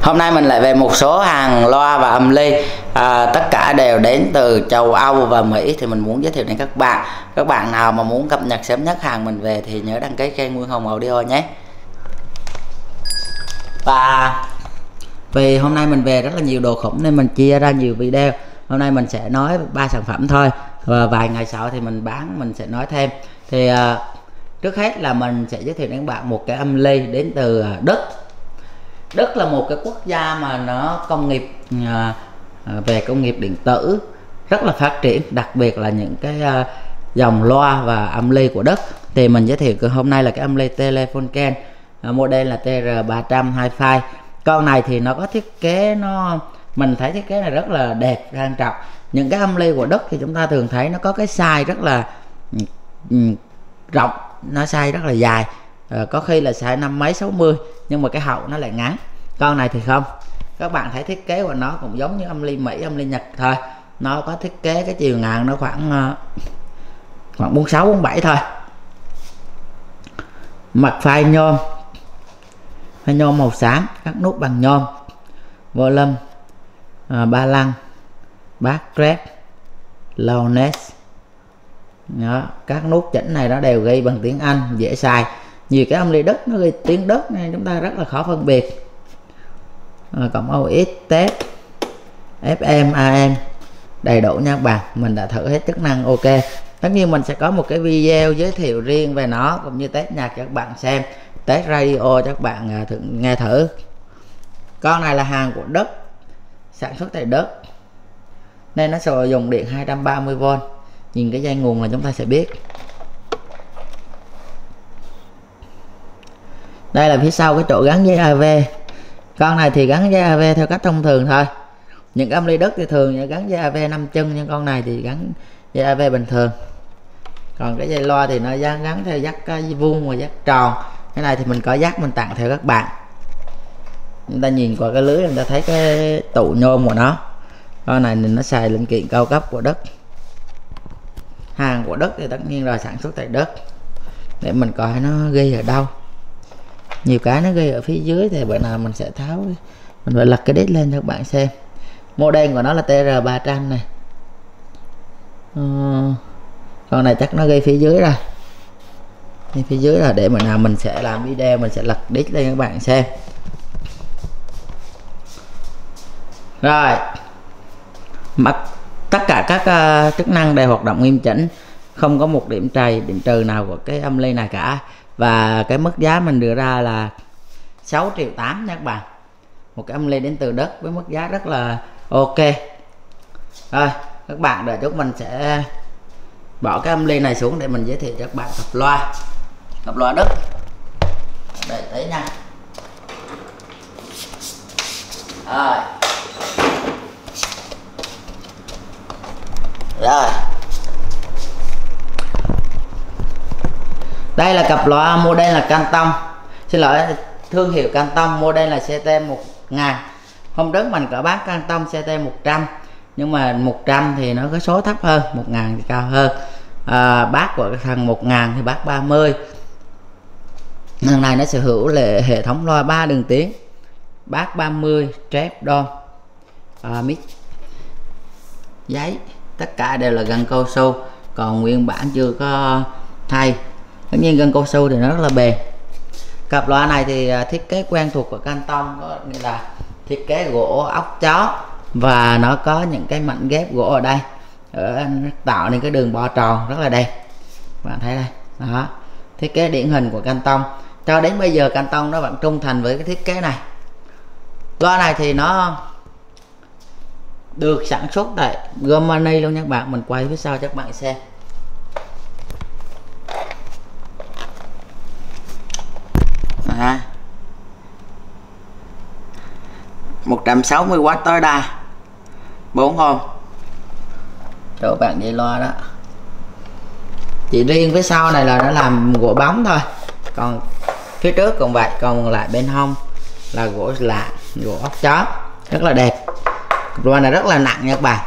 Hôm nay mình lại về một số hàng loa và âm ly, tất cả đều đến từ châu Âu và Mỹ. Thì mình muốn giới thiệu đến các bạn nào mà muốn cập nhật sớm nhất hàng mình về thì nhớ đăng ký kênh Nguyên Hùng Audio nhé. Và vì hôm nay mình về rất là nhiều đồ khủng nên mình chia ra nhiều video. Hôm nay mình sẽ nói 3 sản phẩm thôi, và vài ngày sau thì mình sẽ nói thêm. Thì trước hết là mình sẽ giới thiệu đến các bạn một cái âm ly đến từ Đức. Đức là một cái quốc gia mà nó công nghiệp về công nghiệp điện tử rất là phát triển, đặc biệt là những cái dòng loa và âm ly của Đức. Thì mình giới thiệu hôm nay là cái âm ly Telefunken, model là TR300 Hi-Fi. Con này thì nó có thiết kế, mình thấy thiết kế này rất là đẹp, sang trọng. Những cái âm ly của Đức thì chúng ta thường thấy nó có cái size rất là rộng, nó size rất là dài, có khi là size 50 mấy 60, nhưng mà cái hậu nó lại ngắn. Con này thì không, các bạn thấy thiết kế của nó cũng giống như âm ly Mỹ, âm ly Nhật thôi. Nó có thiết kế cái chiều ngang nó khoảng 46 47 thôi. Mặt phai nhôm màu xám, các nút bằng nhôm, volume, ba lăng, bass red, loudness. Đó, các nút chỉnh này nó đều ghi bằng tiếng Anh, dễ xài. Nhiều cái âm ly Đức nó ghi tiếng Đức nên chúng ta rất là khó phân biệt. Cộng aux, test, FM, AM đầy đủ nha các bạn. Mình đã thử hết chức năng ok. Tất nhiên mình sẽ có một cái video giới thiệu riêng về nó, cũng như test nhạc cho các bạn xem, test radio cho các bạn nghe thử. Con này là hàng của Đức, sản xuất tại Đức nên nó sử dụng điện 230V. Nhìn cái dây nguồn là chúng ta sẽ biết. Đây là phía sau cái chỗ gắn dây AV. Con này thì gắn dây AV theo cách thông thường thôi. Những âm ly Đức thì thường gắn dây AV 5 chân, nhưng con này thì gắn dây AV bình thường. Còn cái dây loa thì nó gắn theo dắt vuông và dắt tròn. Cái này thì mình có dắt mình tặng theo các bạn. Chúng ta nhìn qua cái lưới chúng ta thấy cái tụ nhôm của nó. Con này thì nó xài linh kiện cao cấp của Đức. Hàng của Đức thì tất nhiên rồi, sản xuất tại Đức. Để mình coi nó ghi ở đâu. Nhiều cái nó ghi ở phía dưới thì bữa nào mình sẽ tháo, mình phải lật cái đít lên cho các bạn xem. Model của nó là TR300 này. Con này chắc nó ghi phía dưới rồi. Phía dưới là để bữa nào mình sẽ làm video, mình sẽ lật đít lên các bạn xem. Rồi, tất cả các chức năng đều hoạt động nghiêm chỉnh, không có một điểm trừ nào của cái âm ly này cả. Và cái mức giá mình đưa ra là 6,8 triệu nha các bạn. Một cái âm ly đến từ Đức với mức giá rất là ok. Rồi các bạn đợi chút mình sẽ bỏ cái âm ly này xuống để mình giới thiệu cho các bạn cặp loa Đức. Đợi tí nha. Rồi, đây là cặp loa model là Canton, xin lỗi, thương hiệu Canton, model là CT1000. Hôm trước mình có bán Canton CT100, nhưng mà 100 thì nó có số thấp hơn, 1000 thì cao hơn. Bass của thằng 1000 thì bass 30. Thằng này nó sở hữu hệ thống loa 3 đường tiếng, bass 30, trap dom, mic, giấy, tất cả đều là gân cao su, còn nguyên bản chưa có thay. Tất nhiên gân cao su thì nó rất là bền. Cặp loa này thì thiết kế quen thuộc của Canton, có nghĩa là thiết kế gỗ ốc chó, và nó có những cái mảnh ghép gỗ ở đây, tạo nên cái đường bo tròn rất là đẹp. Bạn thấy đây, đó, thiết kế điển hình của Canton. Cho đến bây giờ Canton nó vẫn trung thành với cái thiết kế này. Loa này thì nó được sản xuất tại Germany luôn nha các bạn. Mình quay phía sau cho các bạn xem. À, 160W tối đa, 4 ohm. Chỗ bạn dây loa đó. Chỉ riêng phía sau này là nó làm gỗ bóng thôi, còn phía trước cũng vậy, còn lại bên hông là gỗ lạ, gỗ ốc chó, rất là đẹp. Loa này rất là nặng nha các bạn.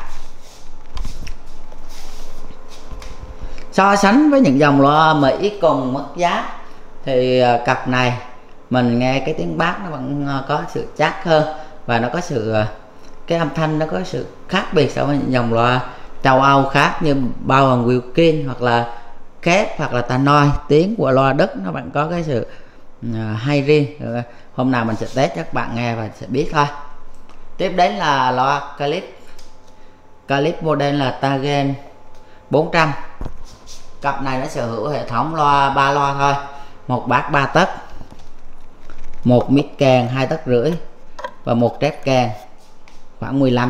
So sánh với những dòng loa Mỹ cùng mức giá thì cặp này mình nghe cái tiếng bass nó vẫn có sự chắc hơn, và nó có sự cái âm thanh nó có sự khác biệt so với những dòng loa châu Âu khác như bao gồm Wilkin hoặc là Kép hoặc là Tannoy. Tiếng của loa Đức nó vẫn có cái sự hay riêng. Hôm nào mình sẽ test các bạn nghe và sẽ biết thôi. Tiếp đến là loa Calip model là Tagen 400. Cặp này nó sở hữu hệ thống loa 3 loa thôi, một bass 3 tấc, một mid càng 2,5 tấc và một trép càng khoảng 15.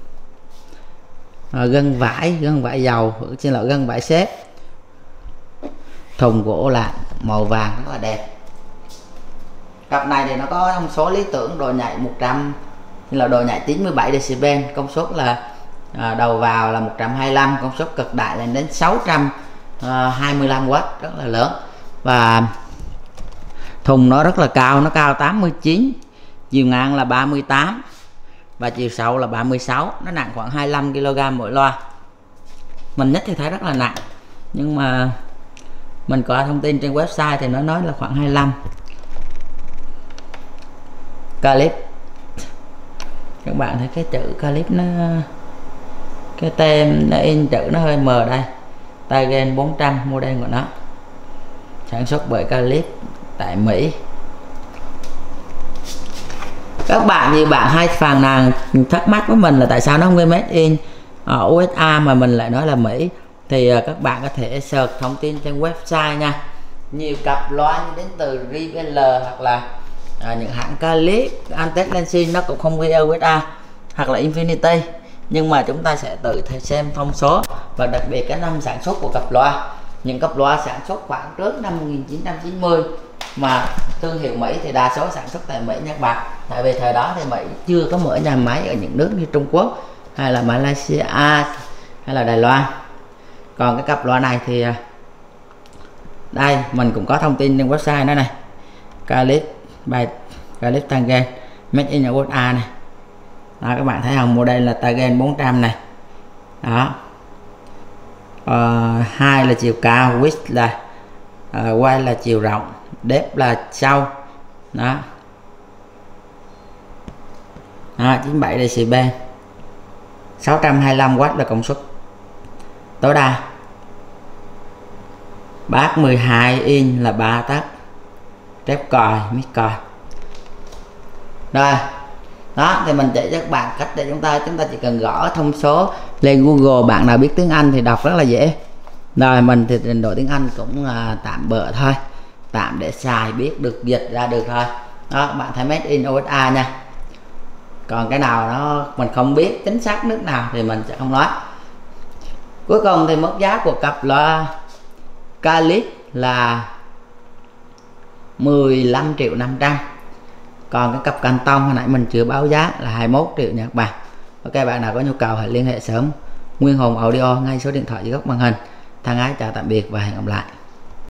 Gân vải dầu, xin lỗi, gân vải xếp. Thùng gỗ là màu vàng rất là đẹp. Cặp này thì nó có thông số lý tưởng độ nhạy 100 là độ nhạy 97 dB, công suất là đầu vào là 125, công suất cực đại lên đến 625W, rất là lớn. Và thùng nó rất là cao, nó cao 89, chiều ngang là 38 và chiều sâu là 36, nó nặng khoảng 25 kg mỗi loa. Mình nhất thì thấy rất là nặng, nhưng mà mình có thông tin trên website thì nó nói là khoảng 25. Calip, các bạn thấy cái chữ Calip nó, cái tem nó in chữ nó hơi mờ đây. Tagen 400 model của nó, sản xuất bởi Calip tại Mỹ. Các bạn như bạn hay phàn nàn thắc mắc với mình là tại sao nó không ghi made in USA mà mình lại nói là Mỹ, thì các bạn có thể search thông tin trên website nha. Nhiều cặp loa như đến từ Riveler hoặc là những hãng Calip, Antec Lansing nó cũng không ghi USA hoặc là Infinity, nhưng mà chúng ta sẽ tự xem thông số và đặc biệt cái năm sản xuất của cặp loa. Những cặp loa sản xuất khoảng trước năm 1990 mà thương hiệu Mỹ thì đa số sản xuất tại Mỹ nha các bạn. Tại vì thời đó thì Mỹ chưa có mở nhà máy ở những nước như Trung Quốc hay là Malaysia hay là Đài Loan. Còn cái cặp loa này thì đây mình cũng có thông tin trên website nó này, Calip Tagen made in USA này. Đó, các bạn thấy không, model là Tagen 400 này. Đó, 2 là chiều cao, width là wide là chiều rộng, depth là sâu. Đó, 97 dB, 625W là công suất tối đa. Bass 12 inch là 3 tấc, trép còi, mid còi. Rồi, đó thì mình chỉ cho các bạn cách để chúng ta chỉ cần gõ thông số lên Google. Bạn nào biết tiếng Anh thì đọc rất là dễ. Rồi mình thì trình độ tiếng Anh cũng tạm bợ thôi, tạm để xài biết được, dịch ra được thôi. Đó, bạn thấy made in USA nha. Còn cái nào nó mình không biết chính xác nước nào thì mình sẽ không nói. Cuối cùng thì mức giá của cặp loa Calip là 15.500.000. Còn cái cặp Canton hồi nãy mình chưa báo giá là 21 triệu nha các bạn. Ok, bạn nào có nhu cầu hãy liên hệ sớm Nguyên Hùng Audio ngay số điện thoại dưới góc màn hình. Thân ái chào tạm biệt và hẹn gặp lại.